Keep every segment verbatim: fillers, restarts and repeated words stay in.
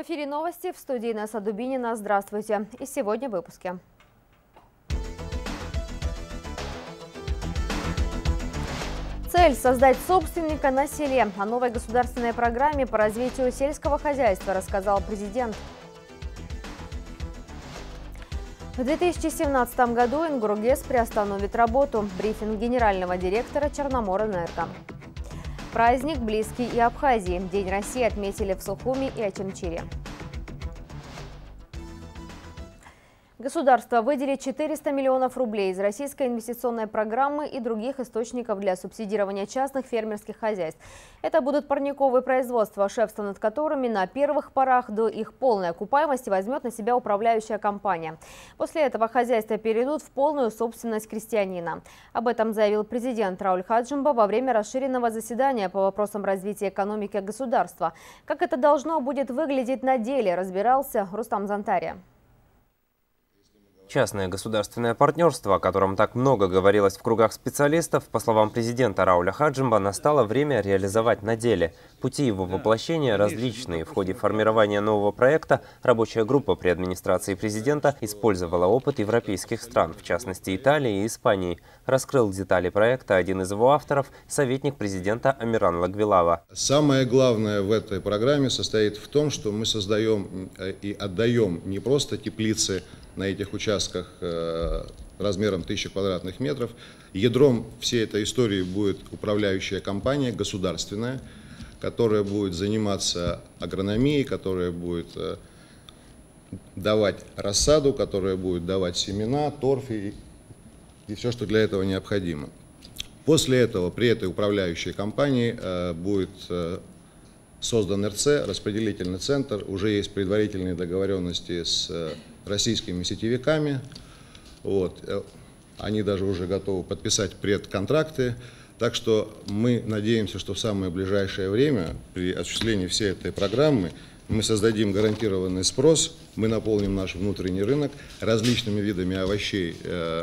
эфире новости, в студии Инесса Дубинина. Здравствуйте. И сегодня в выпуске. Цель – создать собственника на селе. О новой государственной программе по развитию сельского хозяйства рассказал президент. В две тысячи семнадцатом году Ингургес приостановит работу. Брифинг генерального директора Черноморэнерго. Праздник близкий и Абхазии. День России отметили в Сухуми и Очамчире. Государство выделит четыреста миллионов рублей из российской инвестиционной программы и других источников для субсидирования частных фермерских хозяйств. Это будут парниковые производства, шефство над которыми на первых порах до их полной окупаемости возьмет на себя управляющая компания. После этого хозяйства перейдут в полную собственность крестьянина. Об этом заявил президент Рауль Хаджимба во время расширенного заседания по вопросам развития экономики государства. Как это должно будет выглядеть на деле, разбирался Рустам Зантария. Частное государственное партнерство, о котором так много говорилось в кругах специалистов, по словам президента Рауля Хаджимба, настало время реализовать на деле. Пути его воплощения различные. В ходе формирования нового проекта рабочая группа при администрации президента использовала опыт европейских стран, в частности Италии и Испании. Раскрыл детали проекта один из его авторов, советник президента Амиран Лагвилава. Самое главное в этой программе состоит в том, что мы создаем и отдаем не просто теплицы на этих участках размером тысячи квадратных метров. Ядром всей этой истории будет управляющая компания, государственная, которая будет заниматься агрономией, которая будет давать рассаду, которая будет давать семена, торф и, и все, что для этого необходимо. После этого при этой управляющей компании будет создан эр цэ, распределительный центр, уже есть предварительные договоренности с российскими сетевиками. Вот. Они даже уже готовы подписать предконтракты. Так что мы надеемся, что в самое ближайшее время при осуществлении всей этой программы мы создадим гарантированный спрос, мы наполним наш внутренний рынок различными видами овощей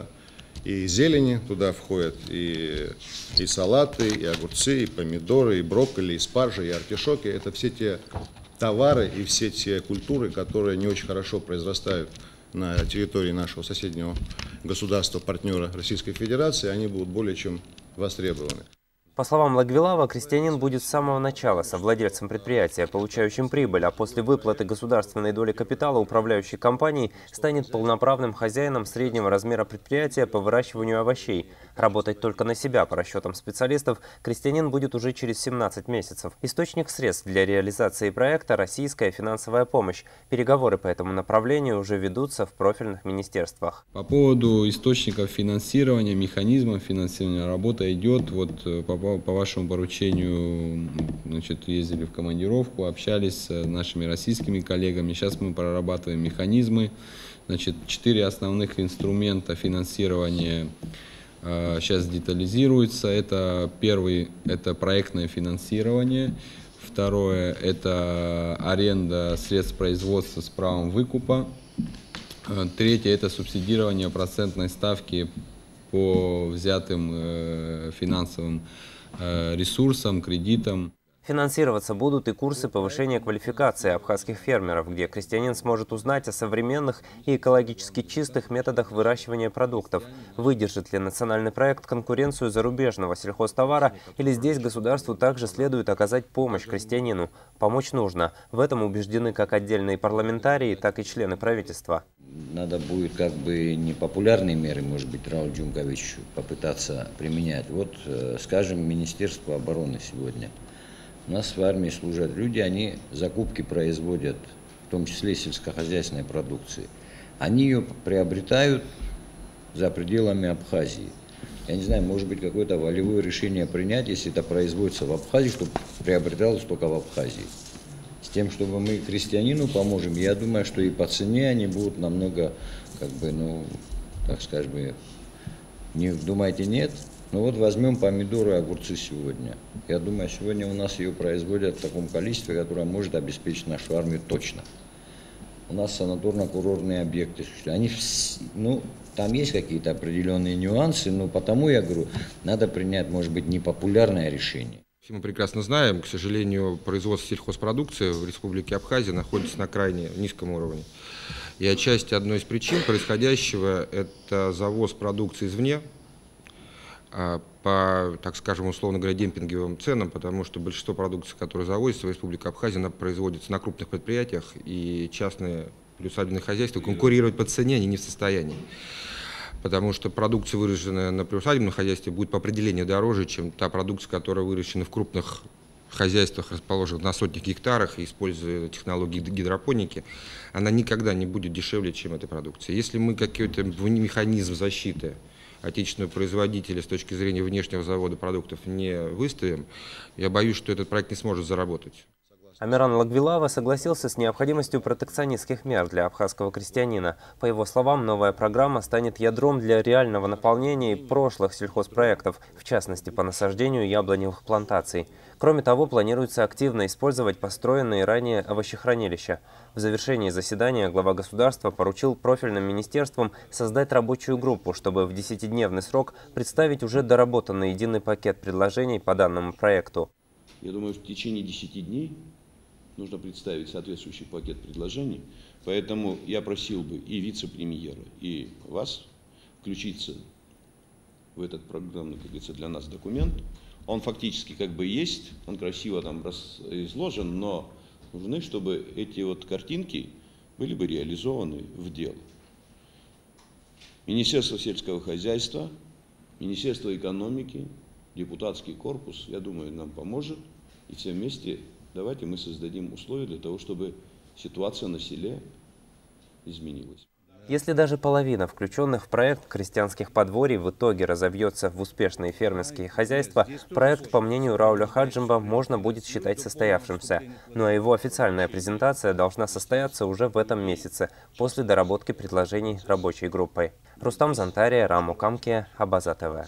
и зелени. Туда входят и, и салаты, и огурцы, и помидоры, и брокколи, и спаржа, и артишоки. Это все те товары и все те культуры, которые не очень хорошо произрастают на территории нашего соседнего государства-партнера Российской Федерации, они будут более чем востребованы. По словам Лагвилава, крестьянин будет с самого начала совладельцем предприятия, получающим прибыль, а после выплаты государственной доли капитала управляющей компанией станет полноправным хозяином среднего размера предприятия по выращиванию овощей. Работать только на себя, по расчетам специалистов, крестьянин будет уже через семнадцать месяцев. Источник средств для реализации проекта – российская финансовая помощь. Переговоры по этому направлению уже ведутся в профильных министерствах. По поводу источников финансирования, механизмов финансирования, работа идет. Вот по По вашему поручению, значит, ездили в командировку, общались с нашими российскими коллегами. Сейчас мы прорабатываем механизмы. Значит, четыре основных инструмента финансирования э, сейчас детализируются. Это первый – это проектное финансирование. Второе – это аренда средств производства с правом выкупа. Третье – это субсидирование процентной ставки по взятым э, финансовым э, ресурсам, кредитам. Финансироваться будут и курсы повышения квалификации абхазских фермеров, где крестьянин сможет узнать о современных и экологически чистых методах выращивания продуктов. Выдержит ли национальный проект конкуренцию зарубежного сельхозтовара, или здесь государству также следует оказать помощь крестьянину? Помочь нужно. В этом убеждены как отдельные парламентарии, так и члены правительства. Надо будет как бы непопулярные меры, может быть, Рауль Джумкович попытаться применять. Вот, скажем, Министерство обороны сегодня. У нас в армии служат люди, они закупки производят, в том числе сельскохозяйственной продукции. Они ее приобретают за пределами Абхазии. Я не знаю, может быть, какое-то волевое решение принять, если это производится в Абхазии, чтобы приобреталось только в Абхазии. С тем, чтобы мы крестьянину поможем, я думаю, что и по цене они будут намного, как бы, ну, так скажем, не думаете, нет? Ну вот возьмем помидоры и огурцы сегодня. Я думаю, сегодня у нас ее производят в таком количестве, которое может обеспечить нашу армию точно. У нас санаторно-курортные объекты. Они, ну, там есть какие-то определенные нюансы, но потому я говорю, надо принять, может быть, непопулярное решение. Мы прекрасно знаем, к сожалению, производство сельхозпродукции в Республике Абхазия находится на крайне низком уровне. И отчасти одной из причин происходящего – это завоз продукции извне по, так скажем, условно говоря, демпинговым ценам, потому что большинство продукции, которая завозится в Республику Абхазия, производится на крупных предприятиях, и частные приусадебные хозяйства конкурировать по цене они не в состоянии. Потому что продукция, выращенная на приусадебном хозяйстве, будет по определению дороже, чем та продукция, которая выращена в крупных хозяйствах, расположенных на сотнях гектарах, и используя технологии гидропоники. Она никогда не будет дешевле, чем эта продукция. Если мы какой-то механизм защиты отечественного производителя с точки зрения внешнего завода продуктов не выставим, я боюсь, что этот проект не сможет заработать. Амиран Лагвилава согласился с необходимостью протекционистских мер для абхазского крестьянина. По его словам, новая программа станет ядром для реального наполнения прошлых сельхозпроектов, в частности по насаждению яблоневых плантаций. Кроме того, планируется активно использовать построенные ранее овощехранилища. В завершении заседания глава государства поручил профильным министерствам создать рабочую группу, чтобы в десятидневный срок представить уже доработанный единый пакет предложений по данному проекту. Я думаю, в течение десяти дней нужно представить соответствующий пакет предложений. Поэтому я просил бы и вице-премьера, и вас включиться в этот программный, как говорится, для нас документ. Он фактически как бы есть, он красиво там изложен, но нужны, чтобы эти вот картинки были бы реализованы в дело. Министерство сельского хозяйства, Министерство экономики, депутатский корпус, я думаю, нам поможет. И все вместе давайте мы создадим условия для того, чтобы ситуация на селе изменилась. Если даже половина включенных в проект крестьянских подворий в итоге разовьется в успешные фермерские хозяйства, проект, по мнению Рауля Хаджимба, можно будет считать состоявшимся. Ну а его официальная презентация должна состояться уже в этом месяце, после доработки предложений рабочей группой. Рустам Зантария, Раму Камке, Абаза ТВ.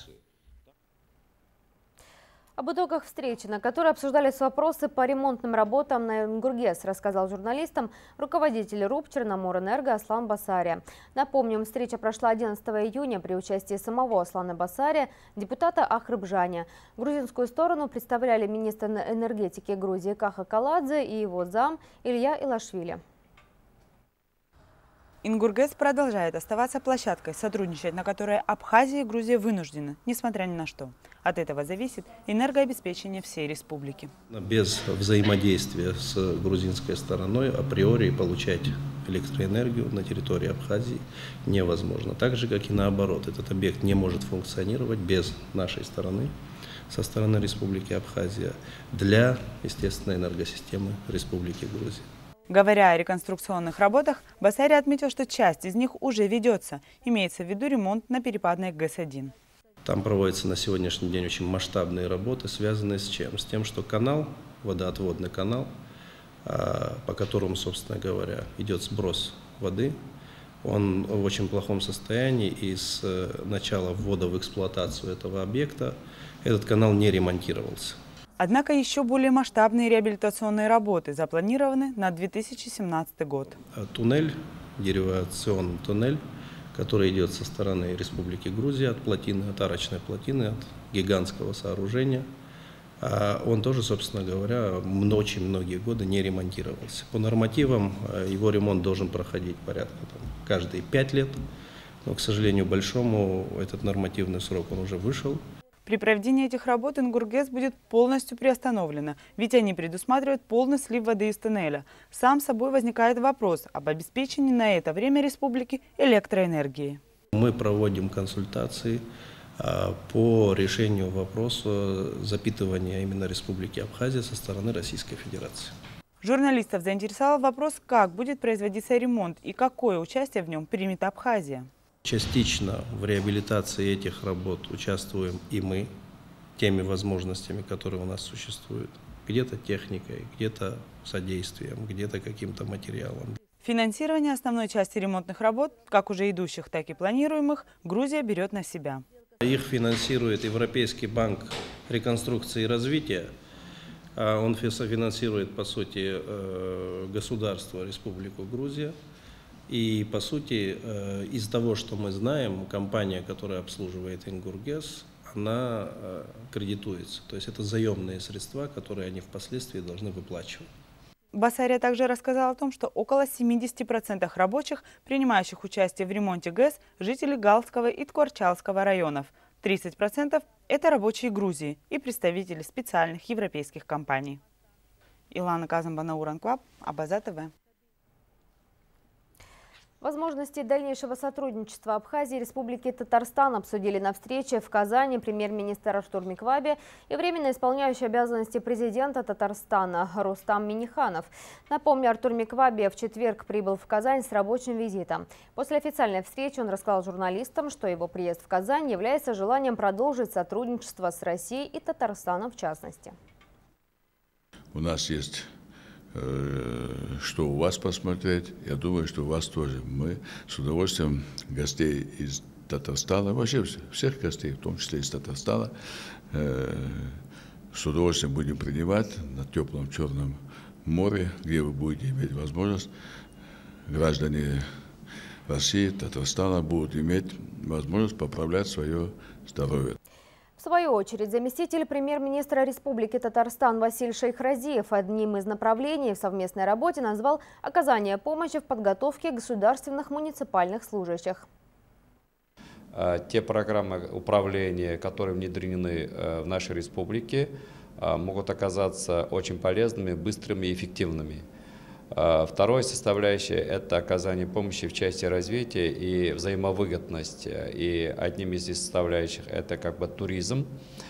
Об итогах встречи, на которой обсуждались вопросы по ремонтным работам на Ингургес, рассказал журналистам руководитель РУП «Черноморэнерго» Аслан Басария. Напомним, встреча прошла одиннадцатого июня при участии самого Аслана Басария, депутата Ахрыбжаня. Грузинскую сторону представляли министр энергетики Грузии Каха Каладзе и его зам Илья Илашвили. Ингургес продолжает оставаться площадкой, сотрудничать на которой Абхазия и Грузия вынуждены, несмотря ни на что. От этого зависит энергообеспечение всей республики. Без взаимодействия с грузинской стороной априори получать электроэнергию на территории Абхазии невозможно. Так же, как и наоборот, этот объект не может функционировать без нашей стороны, со стороны Республики Абхазия, для, естественно, энергосистемы Республики Грузия. Говоря о реконструкционных работах, Басария отметил, что часть из них уже ведется. Имеется в виду ремонт на перепадной ГЭС один. Там проводятся на сегодняшний день очень масштабные работы, связанные с чем? С тем, что канал, водоотводный канал, по которому, собственно говоря, идет сброс воды, он в очень плохом состоянии, и с начала ввода в эксплуатацию этого объекта этот канал не ремонтировался. Однако еще более масштабные реабилитационные работы запланированы на две тысячи семнадцатый год. Туннель, деривационный туннель, который идет со стороны Республики Грузия от плотины, от арочной плотины, от гигантского сооружения, он тоже, собственно говоря, очень многие годы не ремонтировался. По нормативам его ремонт должен проходить порядка там, каждые пять лет, но, к сожалению, большому этот нормативный срок он уже вышел. При проведении этих работ Ингургес будет полностью приостановлена, ведь они предусматривают полный слив воды из туннеля. Сам собой возникает вопрос об обеспечении на это время республики электроэнергией. Мы проводим консультации по решению вопроса запитывания именно Республики Абхазия со стороны Российской Федерации. Журналистов заинтересовал вопрос, как будет производиться ремонт и какое участие в нем примет Абхазия. Частично в реабилитации этих работ участвуем и мы, теми возможностями, которые у нас существуют. Где-то техникой, где-то содействием, где-то каким-то материалом. Финансирование основной части ремонтных работ, как уже идущих, так и планируемых, Грузия берет на себя. Их финансирует Европейский банк реконструкции и развития. Он финансирует, по сути, государство, Республику Грузия. И, по сути, из того, что мы знаем, компания, которая обслуживает Ингургес, она кредитуется. То есть это заемные средства, которые они впоследствии должны выплачивать. Басария также рассказал о том, что около семидесяти процентов рабочих, принимающих участие в ремонте ГЭС, жители Галского и Ткорчалского районов. тридцать процентов – это рабочие Грузии и представители специальных европейских компаний. Илана Казамбана, Уранкваб, Абаза ТВ. Возможности дальнейшего сотрудничества Абхазии и Республики Татарстан обсудили на встрече в Казани премьер-министр Артур Микваби и временно исполняющий обязанности президента Татарстана Рустам Минниханов. Напомню, Артур Микваби в четверг прибыл в Казань с рабочим визитом. После официальной встречи он рассказал журналистам, что его приезд в Казань является желанием продолжить сотрудничество с Россией и Татарстаном в частности. У нас есть что у вас посмотреть. Я думаю, что у вас тоже. Мы с удовольствием гостей из Татарстана, вообще всех гостей, в том числе из Татарстана, с удовольствием будем принимать на теплом Черном море, где вы будете иметь возможность, граждане России, Татарстана будут иметь возможность поправлять свое здоровье. В свою очередь, заместитель премьер-министра Республики Татарстан Василь Шейхразиев одним из направлений в совместной работе назвал оказание помощи в подготовке государственных муниципальных служащих. Те программы управления, которые внедрены в нашей республике, могут оказаться очень полезными, быстрыми и эффективными. Второй составляющей – это оказание помощи в части развития и взаимовыгодности. И одним из составляющих – это как бы туризм.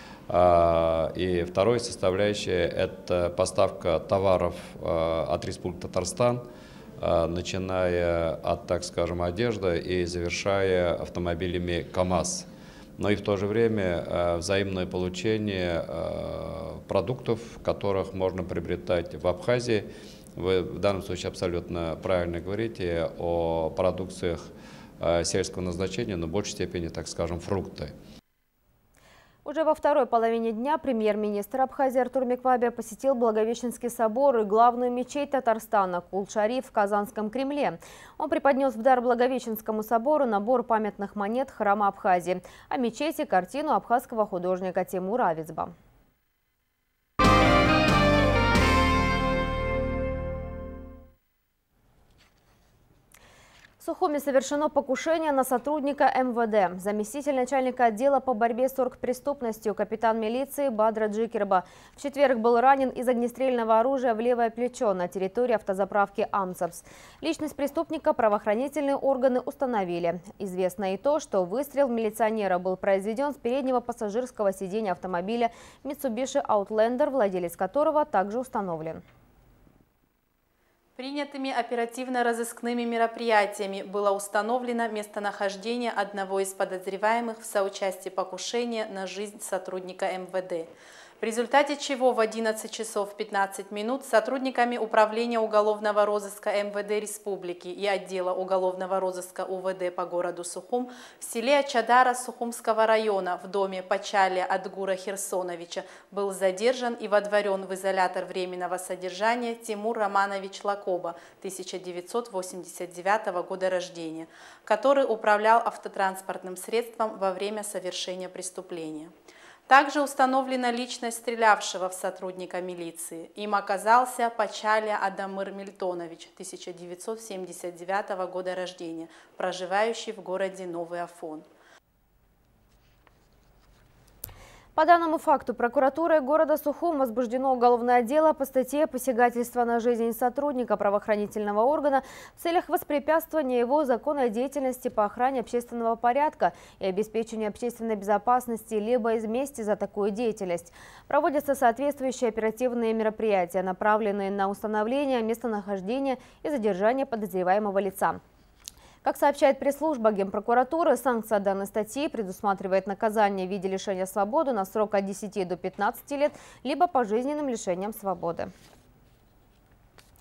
И второй составляющей – это поставка товаров от Республики Татарстан, начиная от, так скажем, одежды и завершая автомобилями КАМАЗ. Но и в то же время взаимное получение продуктов, которых можно приобретать в Абхазии. Вы в данном случае абсолютно правильно говорите о продукциях сельского назначения, но в большей степени, так скажем, фрукты. Уже во второй половине дня премьер-министр Абхазии Артур Микваби посетил Благовещенский собор и главную мечеть Татарстана Кул-Шариф в Казанском Кремле. Он преподнес в дар Благовещенскому собору набор памятных монет храма Абхазии, а мечети – картину абхазского художника Тимура Авицба. В Сухуми совершено покушение на сотрудника эм вэ дэ. Заместитель начальника отдела по борьбе с оргпреступностью капитан милиции Бадра Джикерба в четверг был ранен из огнестрельного оружия в левое плечо на территории автозаправки «Амцапс». Личность преступника правоохранительные органы установили. Известно и то, что выстрел милиционера был произведен с переднего пассажирского сиденья автомобиля Mitsubishi Outlander, владелец которого также установлен. Принятыми оперативно-розыскными мероприятиями было установлено местонахождение одного из подозреваемых в соучастии покушения на жизнь сотрудника эм вэ дэ. В результате чего в одиннадцать часов пятнадцать минут сотрудниками Управления уголовного розыска эм вэ дэ Республики и отдела уголовного розыска у вэ дэ по городу Сухум в селе Ачадара Сухумского района в доме Пачаля Адгура Херсоновича был задержан и водворен в изолятор временного содержания Тимур Романович Лакоба, тысяча девятьсот восемьдесят девятого года рождения, который управлял автотранспортным средством во время совершения преступления. Также установлена личность стрелявшего в сотрудника милиции. Им оказался Пачаля Адамыр Мильтонович, тысяча девятьсот семьдесят девятого года рождения, проживающий в городе Новый Афон. По данному факту прокуратурой города Сухум возбуждено уголовное дело по статье «Посягательство на жизнь сотрудника правоохранительного органа» в целях воспрепятствования его законной деятельности по охране общественного порядка и обеспечению общественной безопасности, либо из мести за такую деятельность. Проводятся соответствующие оперативные мероприятия, направленные на установление местонахождения и задержание подозреваемого лица. Как сообщает пресс-служба Генпрокуратуры, санкция данной статьи предусматривает наказание в виде лишения свободы на срок от десяти до пятнадцати лет, либо пожизненным лишением свободы.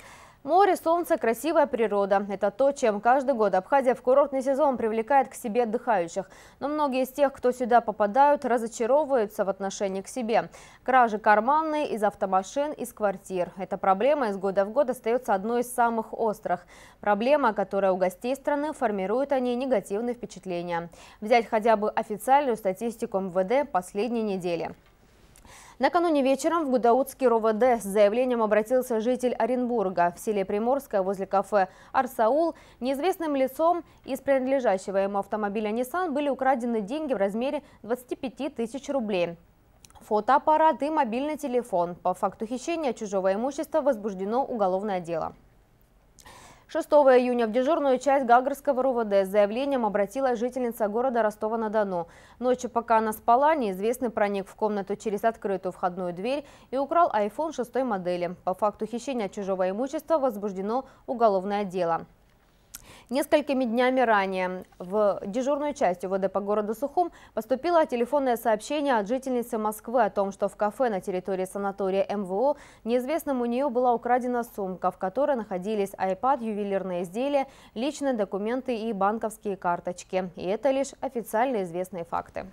Море, солнце, красивая природа – это то, чем каждый год Абхазия в курортный сезон привлекает к себе отдыхающих. Но многие из тех, кто сюда попадают, разочаровываются в отношении к себе. Кражи карманные из автомашин, из квартир. Эта проблема из года в год остается одной из самых острых. Проблема, которая у гостей страны формирует о ней негативные впечатления. Взять хотя бы официальную статистику эм вэ дэ последней недели. Накануне вечером в Гудаутский эр о вэ дэ с заявлением обратился житель Оренбурга. В селе Приморское возле кафе «Арсаул» неизвестным лицом из принадлежащего ему автомобиля Nissan были украдены деньги в размере двадцати пяти тысяч рублей. Фотоаппарат и мобильный телефон. По факту хищения чужого имущества возбуждено уголовное дело. шестого июня в дежурную часть Гагарского эр о вэ дэ с заявлением обратилась жительница города Ростова-на-Дону. Ночью, пока она спала, неизвестный проник в комнату через открытую входную дверь и украл айфон шестой модели. По факту хищения чужого имущества возбуждено уголовное дело. Несколькими днями ранее в дежурную часть у вэ дэ по городу Сухум поступило телефонное сообщение от жительницы Москвы о том, что в кафе на территории санатория эм вэ о неизвестным у нее была украдена сумка, в которой находились айпад, ювелирные изделия, личные документы и банковские карточки. И это лишь официально известные факты.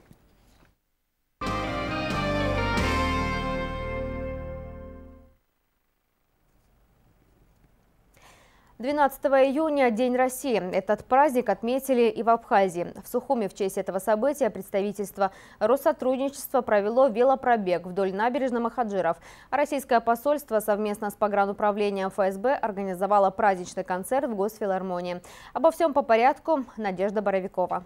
двенадцатого июня – День России. Этот праздник отметили и в Абхазии. В Сухуме в честь этого события представительство Россотрудничества провело велопробег вдоль набережной Махаджиров. А российское посольство совместно с погрануправлением эф эс бэ организовало праздничный концерт в Госфилармонии. Обо всем по порядку. Надежда Боровикова.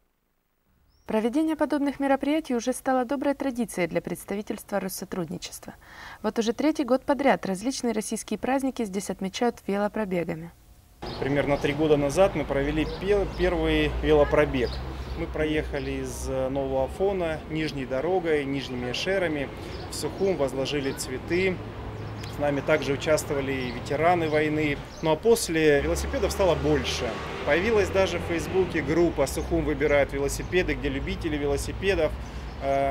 Проведение подобных мероприятий уже стало доброй традицией для представительства Россотрудничества. Вот уже третий год подряд различные российские праздники здесь отмечают велопробегами. Примерно три года назад мы провели первый велопробег. Мы проехали из Нового Афона нижней дорогой, нижними эшерами в Сухум, возложили цветы. С нами также участвовали и ветераны войны. Ну а после велосипедов стало больше. Появилась даже в Фейсбуке группа «Сухум выбирает велосипеды», где любители велосипедов э,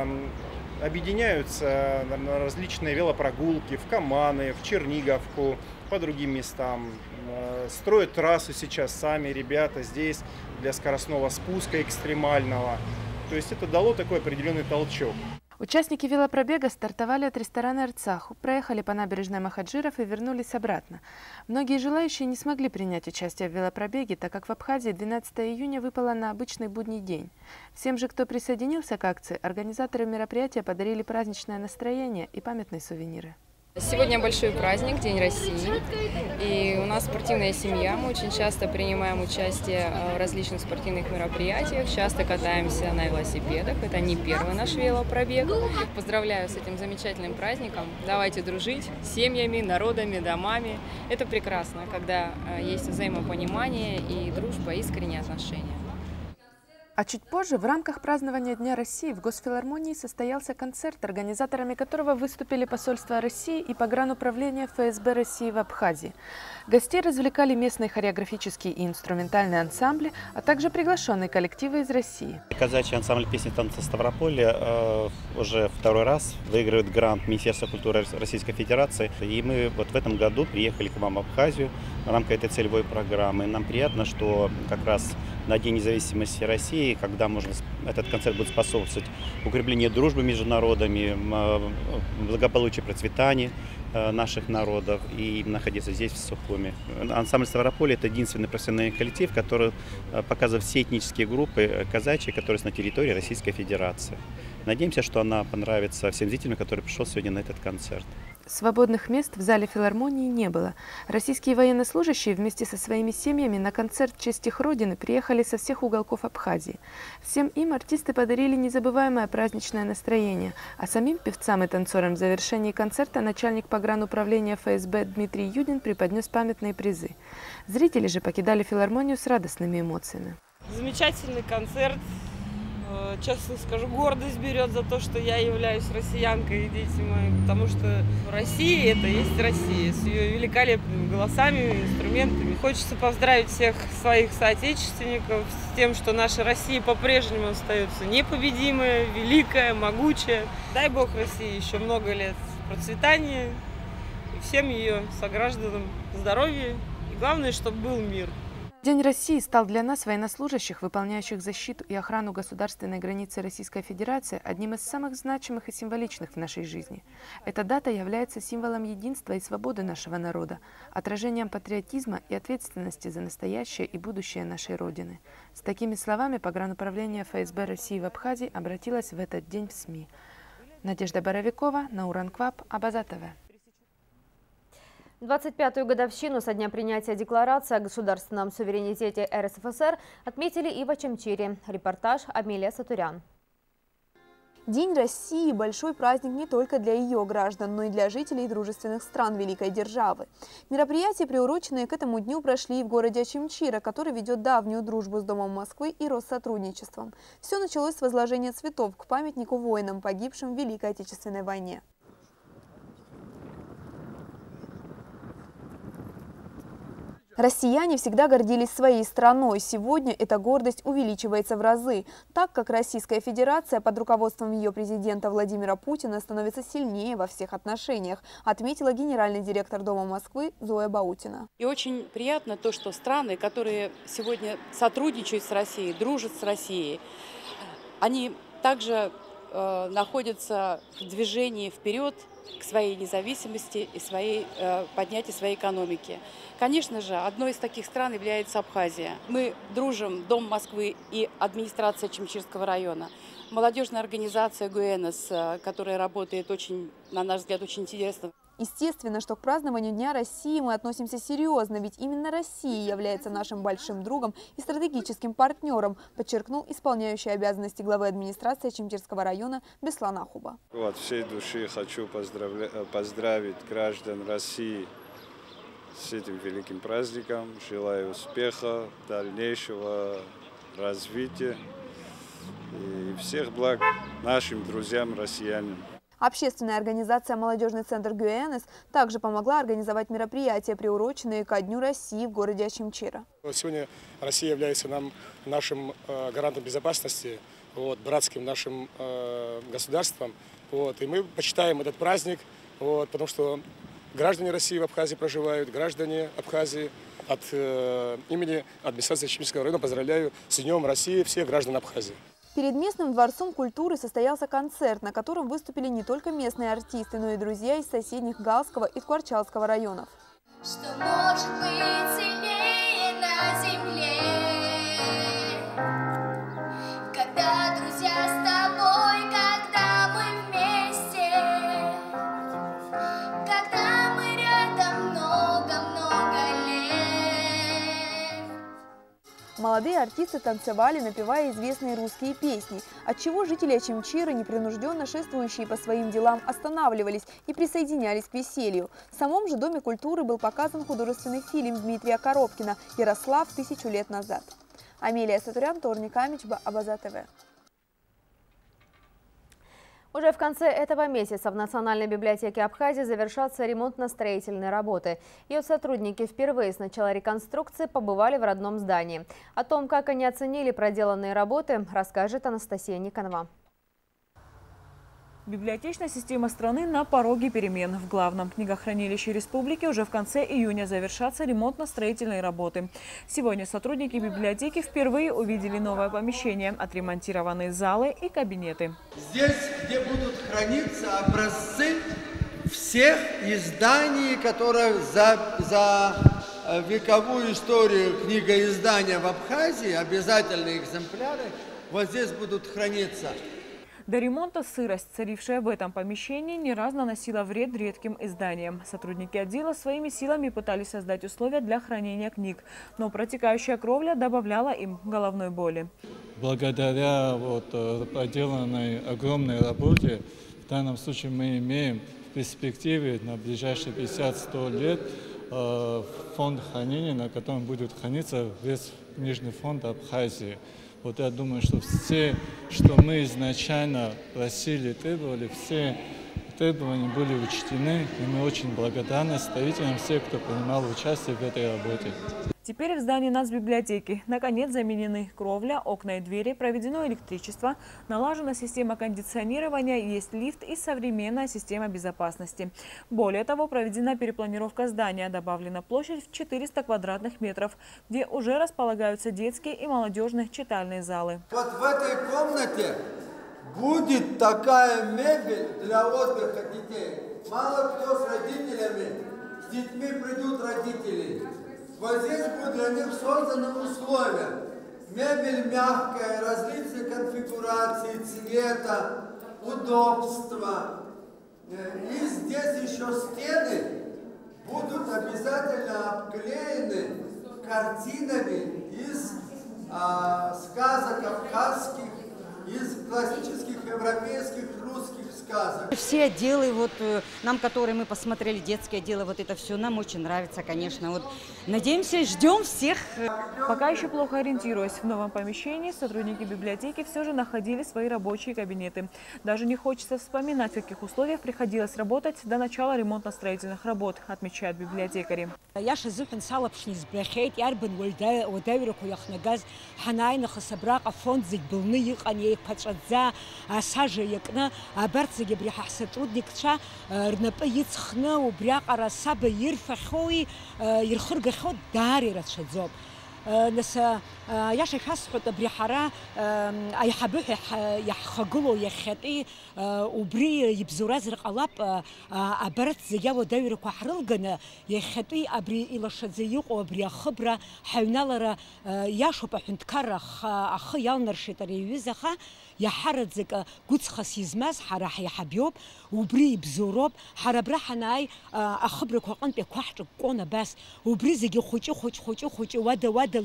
объединяются на различные велопрогулки в Каманы, в Черниговку, по другим местам. Э, строят трассу сейчас сами ребята здесь для скоростного спуска экстремального. То есть это дало такой определенный толчок. Участники велопробега стартовали от ресторана «Арцах», проехали по набережной Махаджиров и вернулись обратно. Многие желающие не смогли принять участие в велопробеге, так как в Абхазии двенадцатого июня выпало на обычный будний день. Всем же, кто присоединился к акции, организаторы мероприятия подарили праздничное настроение и памятные сувениры. Сегодня большой праздник, День России, и у нас спортивная семья. Мы очень часто принимаем участие в различных спортивных мероприятиях, часто катаемся на велосипедах. Это не первый наш велопробег. Поздравляю с этим замечательным праздником. Давайте дружить с семьями, народами, домами. Это прекрасно, когда есть взаимопонимание и дружба, искренние отношения. А чуть позже в рамках празднования Дня России в Госфилармонии состоялся концерт, организаторами которого выступили посольство России и погрануправление эф эс бэ России в Абхазии. Гостей развлекали местные хореографические и инструментальные ансамбли, а также приглашенные коллективы из России. Казачий ансамбль песни танца Ставрополя э, уже второй раз выигрывает грант Министерства культуры Российской Федерации. И мы вот в этом году приехали к вам в Абхазию в рамках этой целевой программы. Нам приятно, что как раз на День независимости России, когда можно, этот концерт будет способствовать укреплению дружбы между народами, благополучию, процветанию наших народов и находиться здесь, в Сухуме. Ансамбль Ставрополя – это единственный профессиональный коллектив, который показывает все этнические группы казачьи, которые на территории Российской Федерации. Надеемся, что она понравится всем зрителям, которые пришел сегодня на этот концерт. Свободных мест в зале филармонии не было. Российские военнослужащие вместе со своими семьями на концерт в честь их родины приехали со всех уголков Абхазии. Всем им артисты подарили незабываемое праздничное настроение, а самим певцам и танцорам в завершении концерта начальник погрануправления эф эс бэ Дмитрий Юдин преподнес памятные призы. Зрители же покидали филармонию с радостными эмоциями. Замечательный концерт. Честно скажу, гордость берет за то, что я являюсь россиянкой и дети мои, потому что Россия – это есть Россия, с ее великолепными голосами, инструментами. Хочется поздравить всех своих соотечественников с тем, что наша Россия по-прежнему остается непобедимая, великая, могучая. Дай Бог России еще много лет процветания и всем ее согражданам здоровья. И главное, чтобы был мир. День России стал для нас, военнослужащих, выполняющих защиту и охрану государственной границы Российской Федерации, одним из самых значимых и символичных в нашей жизни. Эта дата является символом единства и свободы нашего народа, отражением патриотизма и ответственности за настоящее и будущее нашей Родины. С такими словами погрануправление эф эс бэ России в Абхазии обратилось в этот день в СМИ. Надежда Боровикова, Науран Квап, Абаза тэ вэ. двадцать пятую годовщину со дня принятия декларации о государственном суверенитете эр эс эф эс эр отметили и в Очимчире. Репортаж Амелия Сатурян. День России – большой праздник не только для ее граждан, но и для жителей дружественных стран Великой Державы. Мероприятия, приуроченные к этому дню, прошли и в городе Очимчира, который ведет давнюю дружбу с Домом Москвы и Россотрудничеством. Все началось с возложения цветов к памятнику воинам, погибшим в Великой Отечественной войне. Россияне всегда гордились своей страной. Сегодня эта гордость увеличивается в разы, так как Российская Федерация под руководством ее президента Владимира Путина становится сильнее во всех отношениях, отметила генеральный директор Дома Москвы Зоя Баутина. И очень приятно то, что страны, которые сегодня сотрудничают с Россией, дружат с Россией, они также э, находятся в движении вперед к своей независимости и своей, э, поднятию своей экономики. Конечно же, одной из таких стран является Абхазия. Мы дружим, Дом Москвы и администрация Очимчирского района, молодежная организация ГУЭНОС, которая работает очень, на наш взгляд, очень интересно. Естественно, что к празднованию Дня России мы относимся серьезно, ведь именно Россия является нашим большим другом и стратегическим партнером, подчеркнул исполняющий обязанности главы администрации Очимчирского района Беслан Ахуба. От всей души хочу поздравить граждан России с этим великим праздником. Желаю успеха, дальнейшего развития и всех благ нашим друзьям россиянам. Общественная организация «Молодежный центр ГУЭНОС» также помогла организовать мероприятия, приуроченные ко Дню России в городе Очимчира. Сегодня Россия является нам, нашим э, гарантом безопасности, вот, братским нашим э, государством. Вот, и мы почитаем этот праздник, вот, потому что граждане России в Абхазии проживают, граждане Абхазии. От э, имени администрации Очимчирского района поздравляю с Днем России всех граждан Абхазии. Перед местным дворцом культуры состоялся концерт, на котором выступили не только местные артисты, но и друзья из соседних Галского и Скворчалского районов. Что может быть сильнее на земле, когда друзья с тобой, когда мы вместе, когда мы рядом много-много лет. Молодые артисты танцевали, напевая известные русские песни, отчего жители Очимчира, непринужденно шествующие по своим делам, останавливались и присоединялись к веселью. В самом же Доме культуры был показан художественный фильм Дмитрия Коробкина «Ярослав тысячу лет назад». Амелия Сатурян, Торник Амичба, Абаза тэ вэ. Уже в конце этого месяца в Национальной библиотеке Абхазии завершатся ремонтно-строительные работы. Ее сотрудники впервые с начала реконструкции побывали в родном здании. О том, как они оценили проделанные работы, расскажет Анастасия Никонова. Библиотечная система страны на пороге перемен. В главном книгохранилище республики уже в конце июня завершатся ремонтно-строительные работы. Сегодня сотрудники библиотеки впервые увидели новое помещение, отремонтированные залы и кабинеты. Здесь, где будут храниться образцы всех изданий, которые за, за вековую историю книгоиздания в Абхазии, обязательные экземпляры, вот здесь будут храниться. До ремонта сырость, царившая в этом помещении, не раз наносила вред редким изданиям. Сотрудники отдела своими силами пытались создать условия для хранения книг, но протекающая кровля добавляла им головной боли. Благодаря вот, проделанной огромной работе, в данном случае мы имеем в перспективе на ближайшие пятьдесят-сто лет э, фонд хранения, на котором будет храниться весь книжный фонд Абхазии. Вот я думаю, что все, что мы изначально просили, требовали, все требования были учтены, и мы очень благодарны строителям, всем, кто принимал участие в этой работе. Теперь в здании нацбиблиотеки наконец заменены кровля, окна и двери, проведено электричество, налажена система кондиционирования, есть лифт и современная система безопасности. Более того, проведена перепланировка здания, добавлена площадь в четыреста квадратных метров, где уже располагаются детские и молодежные читальные залы. Вот в этой комнате будет такая мебель для отдыха детей. Мало кто с родителями, с детьми придут родители. Вот здесь будут для них созданы условия. Мебель мягкая, различные конфигурации, цвета, удобства. И здесь еще стены будут обязательно обклеены картинами из а, сказок абхазских, из классических европейских, русских сказок. Все отделы, вот нам, которые мы посмотрели, детские отделы, вот это все нам очень нравится, конечно. Вот надеемся, ждем всех. Пока еще плохо ориентируясь в новом помещении, сотрудники библиотеки все же находили свои рабочие кабинеты. Даже не хочется вспоминать, в каких условиях приходилось работать до начала ремонтно-строительных работ, отмечают библиотекари. Пачадза, сажа якна, абарцеги бряха сотрудникша, рнапы яцхна, убряка саба ирфахои, ирхургахо дари расшадзоб. نسا ياشي خاصة بريحرة أي حبوه يحخجلو يخطي وبري يبزورز رقلاب أبرت زياو داير كحرلجنا يخطي أبري إلى شذيق وبري خبرة حونالرا ياشو بحنت كرخ أخيال نرشتري وزخا يحرد زك قدس خسيزماز حرح يحبيوب وبري بزوروب حربرحناي أخبرك وقنت بكحت قونا بس وبري زي خوتي خوتي خوتي خوتي ودا ودا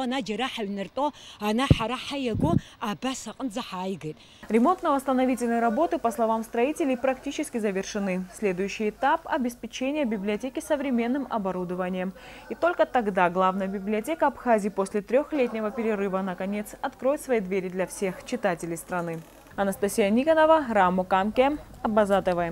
Ремонтно-восстановительные работы, по словам строителей, практически завершены. Следующий этап – обеспечение библиотеки современным оборудованием. И только тогда главная библиотека Абхазии после трехлетнего перерыва наконец откроет свои двери для всех читателей страны. Анастасия Никонова, Раму Камке, Абаза ТВ.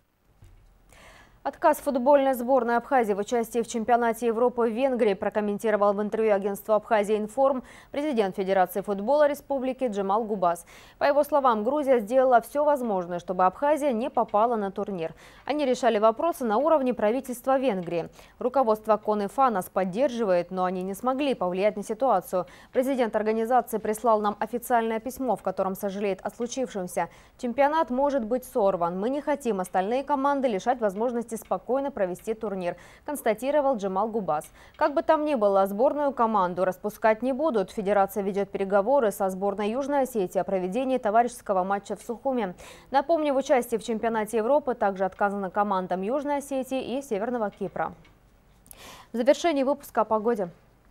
Отказ футбольной сборной Абхазии в участии в чемпионате Европы в Венгрии прокомментировал в интервью агентству «Абхазия Информ» президент Федерации футбола республики Джемал Губас. По его словам, Грузия сделала все возможное, чтобы Абхазия не попала на турнир. Они решали вопросы на уровне правительства Венгрии. Руководство Конефа нас поддерживает, но они не смогли повлиять на ситуацию. Президент организации прислал нам официальное письмо, в котором сожалеет о случившемся. Чемпионат может быть сорван. Мы не хотим остальные команды лишать возможности спокойно провести турнир, констатировал Джемал Губас. Как бы там ни было, сборную команду распускать не будут. Федерация ведет переговоры со сборной Южной Осетии о проведении товарищеского матча в Сухуми. Напомню, в участии в чемпионате Европы также отказано командам Южной Осетии и Северного Кипра. В завершении выпуска о погоде.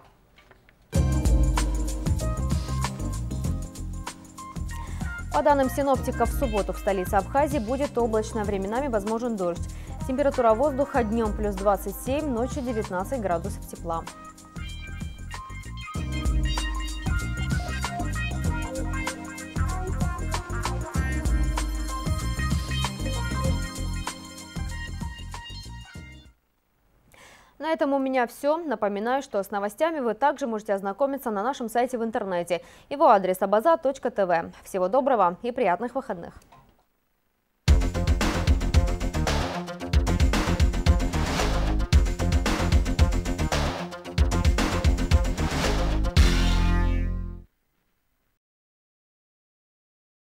По данным синоптиков, в субботу в столице Абхазии будет облачно, временами возможен дождь. Температура воздуха днем плюс двадцать семь, ночью девятнадцать градусов тепла. На этом у меня все. Напоминаю, что с новостями вы также можете ознакомиться на нашем сайте в интернете. Его адрес абаза точка тв. Всего доброго и приятных выходных.